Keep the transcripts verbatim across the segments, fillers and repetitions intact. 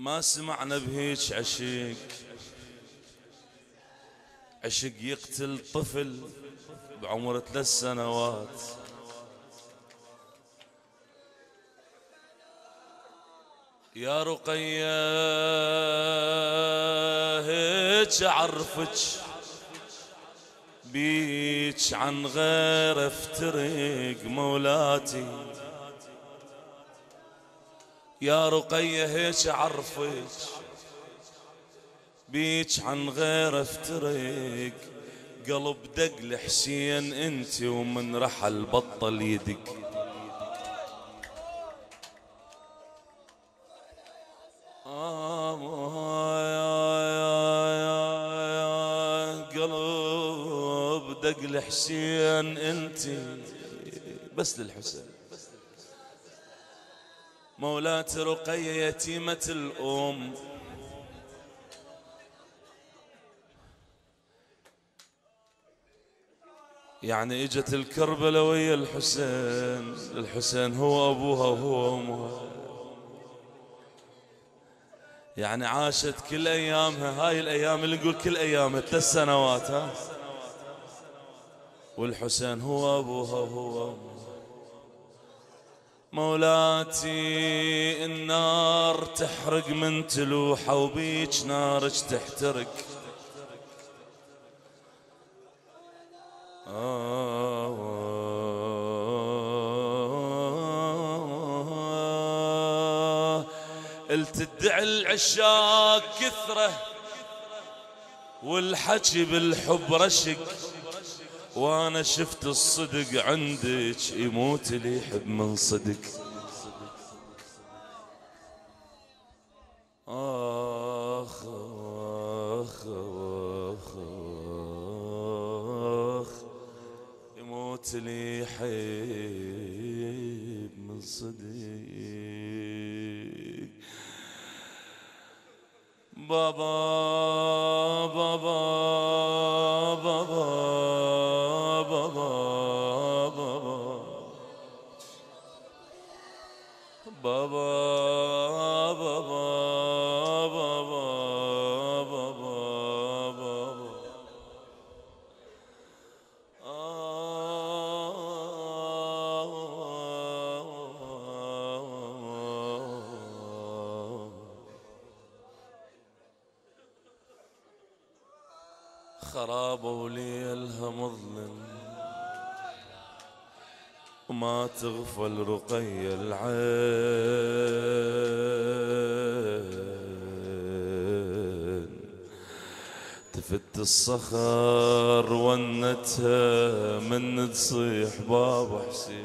ما سمعنا بهيج عشق، عشق يقتل طفل بعمر ثلاث سنوات. يا رقية هيج أعرفك بيك عن غير افترق مولاتي. يا رقية هيك أعرفك بيك عن غير افترق، قلب دق لحسين انت ومن رحل بطل يدق. قلب دق لحسين انت بس للحسين. مولات رقية يتيمة الأم، يعني اجت الكربلة ويا الحسين، الحسين هو أبوها وهو أمها، يعني عاشت كل أيامها. هاي الأيام اللي نقول كل أيامها ثلاث سنوات ها، والحسين هو أبوها وهو أمها. مولاتي النار تحرق من تلوحة وبيك نارك تحترق. قلت تدعي العشاق كثرة والحكي بالحب رشق، وانا شفت الصدق عندك يموت اللي يحب من صدق. آخ آخ آخ آخ يموت اللي يحب من صدق. بابا بابا بابا بابا بابا بابا بابا بابا بابا بابا. خرابة وليلها مظلم وما تغفل رقي العين، تفت الصخر ونتها من تصيح بابا حسين.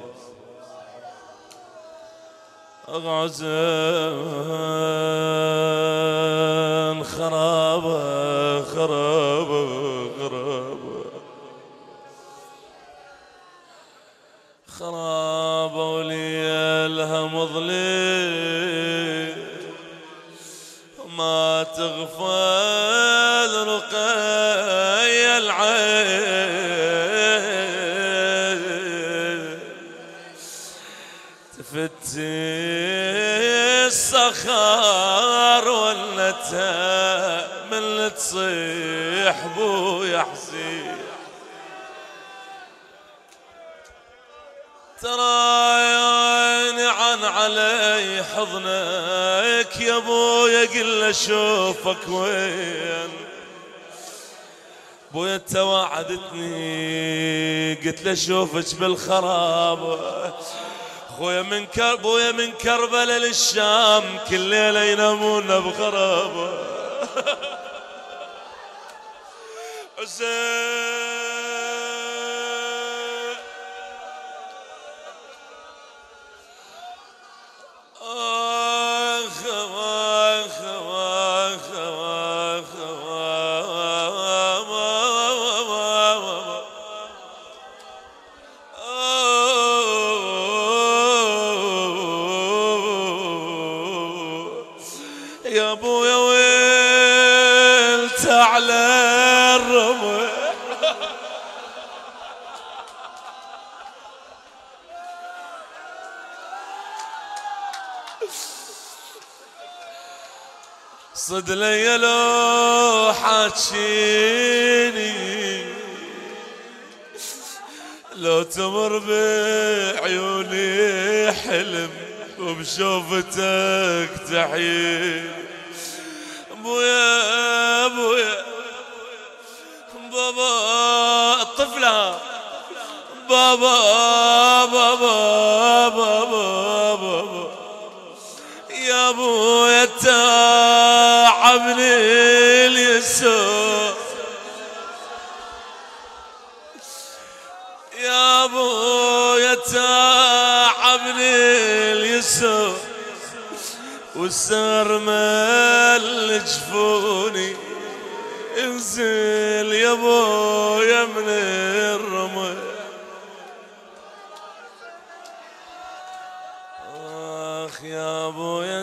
أغعزن خرابة خرابة خرابة خرابة وليلها مظلم ما تغفل رقي العين، تفتي الصخر ولتها من تصيح بويا حسين. ترى يا عيني عن علي حضنك يا بويا قل اشوفك وين. بويا توعدتني قلت له اشوفك بالخراب. خويا من كر بويا من كربلاء للشام كل ليله ينامون بغرابه. حسين يا ابويا ويلت على الرمح. صد لي لو حاجيني لو تمر بعيوني حلم وبشوفتك تحيي ابويا ابويا بابا الطفلة بابا بابا بابا بابا يا ابويا تعبني اليسار يا ابويا تعبني اليسار والسهر مال جفوني انزل يا ابويا من الرمل اخ يا ابويا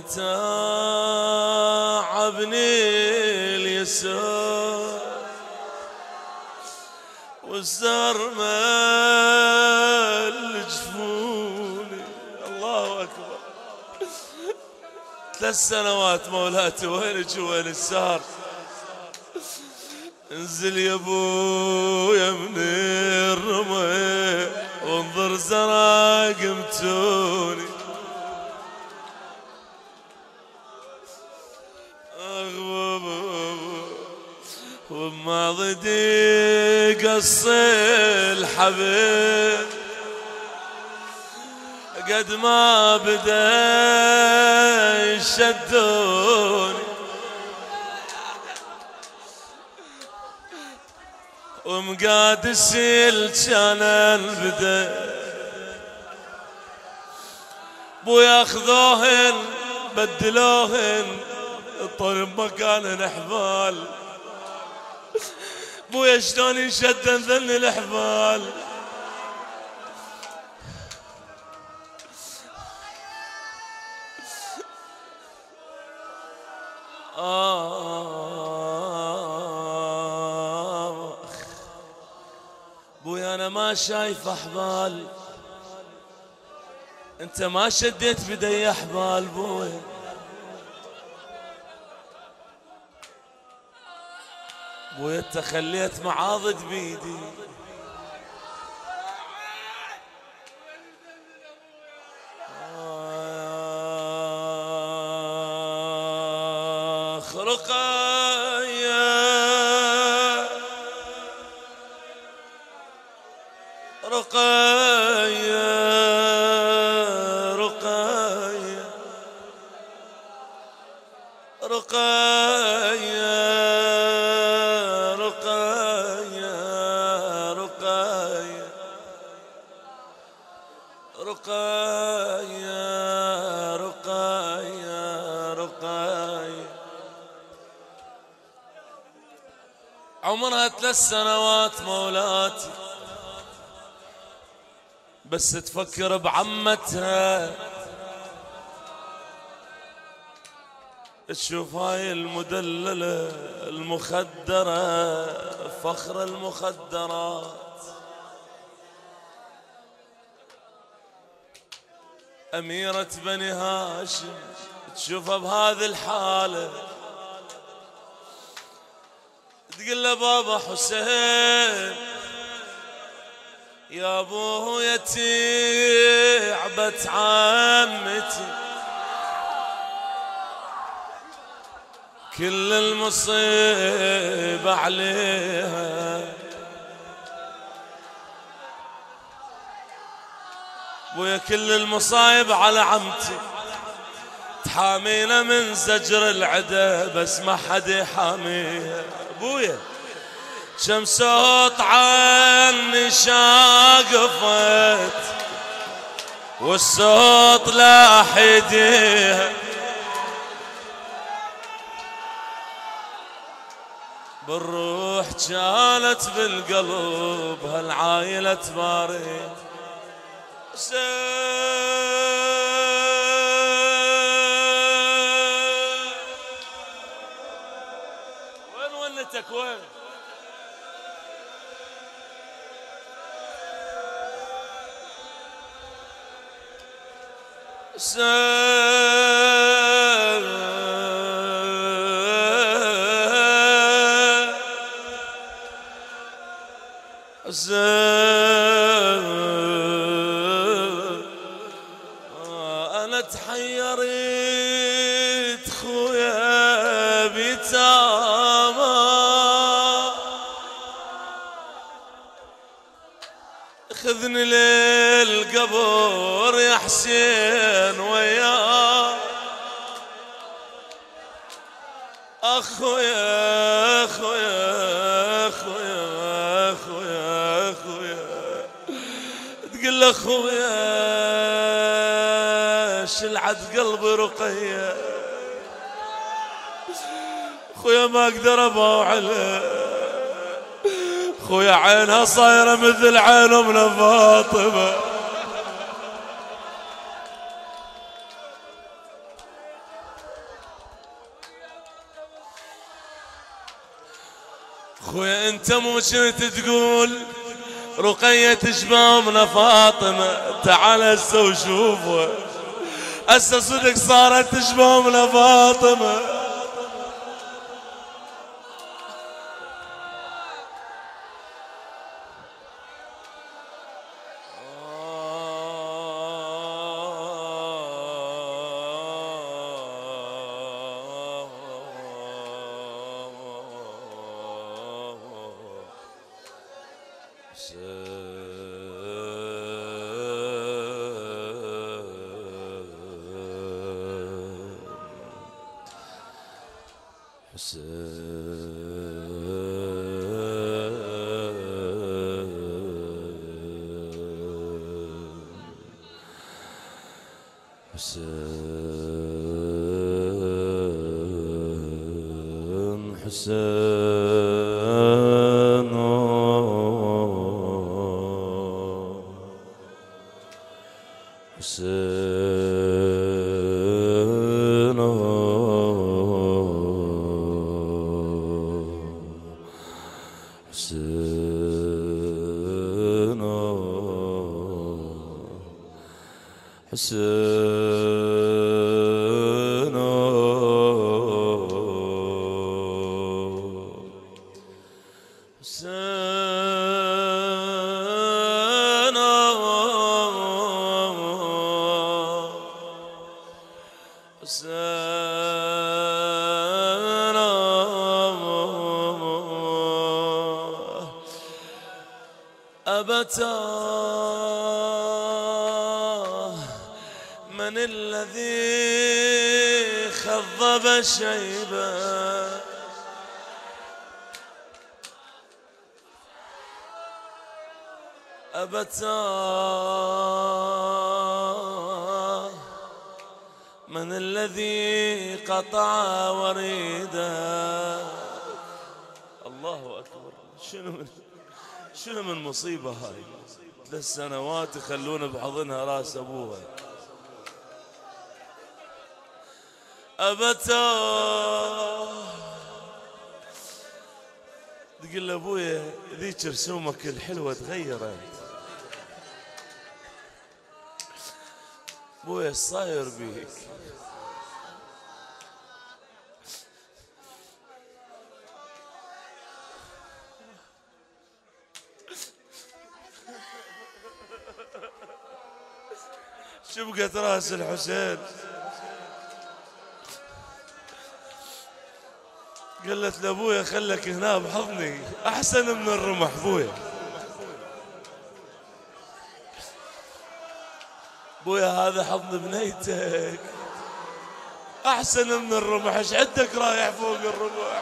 تعبني اليسار والسهر مال جفوني. الله اكبر. ثلاث سنوات مولاتي وينك وين السهر؟ انزل يا ابويا من الرمي وانظر زراق متوني وما ضدي قص الحبيب قد ما بدا يشدوني ومقادس كان البدا بو ياخذوهن بدلوهن الطرب مكان حبال بويا شلون ينشدن ذن الحبال آه بويا أنا ما شايف أحبال أنت ما شديت بدي أحبال بويا بويا أنت خليت معاضد بيدي رقايا رقايا رقايا رقايا رقايا رقايا رقايا رقايا رقايا عمرها ثلاث سنوات مولاتي بس تفكر بعمتها تشوف هاي المدللة المخدرة فخر المخدرات أميرة بني هاشم تشوفها بهذه الحالة تقول له بابا حسين يا ابوه يتيعبت عمتي كل المصيبة عليها بويا كل المصايب على عمتي تحامينا من زجر العدا بس ما حد يحاميها بويا كم صوت عني شاقفت والصوت لاح يديها بالروح كانت بالقلب هالعايلة تباري وين ونتك وين سير انا تحيرت خويا بيتامى خذني للقبر يا حسين وياه اخويا اخويا اخويا اخويا اخويا تقول له اخويا شلعت قلبي رقية خويا ما اقدر اباوع عليه خويا عينها صايرة مثل عين امنا فاطمة خويا انت مو كنت تقول رقية تشبه امنا فاطمة تعال هسه وشوفها هسه صدق صارت تشبه امنا فاطمة حسين حسين حسين حسين حسين أبتاه من الذي خضب شيبه أبتاه من الذي قطع وريده الله أكبر شنو من شنو من مصيبة هاي ثلاث سنوات يخلون بحضنها راس أبوها أبتاه تقول له أبويا ذيك رسومك الحلوة تغيرت أبويا ايش صاير بيك شبقت راس الحسين قالت لابويا خلك هنا بحضني احسن من الرمح بويا بويا هذا حضن بنيتك احسن من الرمح ايش عندك رايح فوق الرمح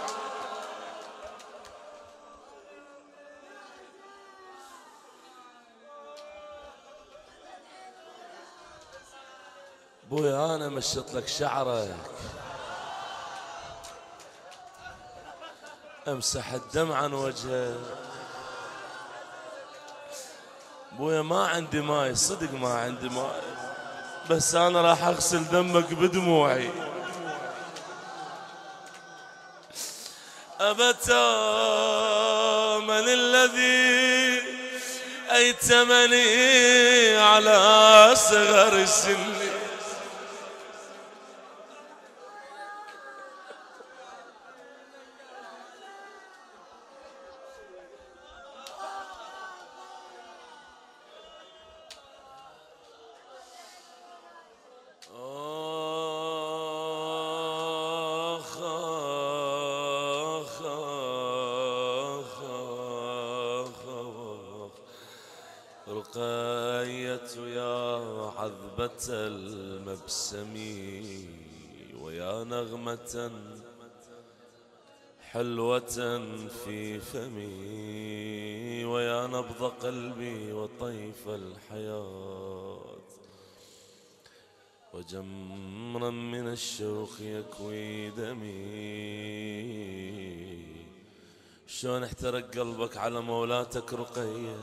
بويا انا مشط لك شعرك امسح الدم عن وجهك بويا ما عندي ماي صدق ما عندي ماي بس انا راح اغسل دمك بدموعي أبتا من الذي أيتمني على صغر سني آخ آخ آخ آخ آخ رقية يا عذبة المبسم ويا نغمة حلوة في فمي ويا نبض قلبي وطيف الحياة وجمرا من الشوق يكوي دمي. شلون احترق قلبك على مولاتك رقية،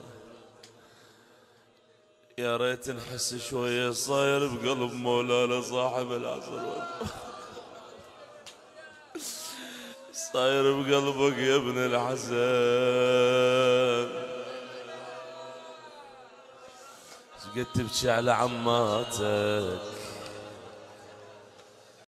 يا ريت نحس شوية صاير بقلب مولانا صاحب العصر صاير بقلبك يا ابن الحسن. قد تبكي على عماتك